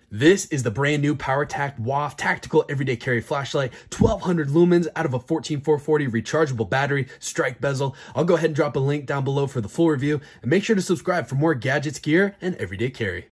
This is the brand new PowerTact WAF Tactical Everyday Carry Flashlight, 1200 lumens out of a 14440 rechargeable battery, strike bezel. I'll go ahead and drop a link down below for the full review, and make sure to subscribe for more gadgets, gear, and everyday carry.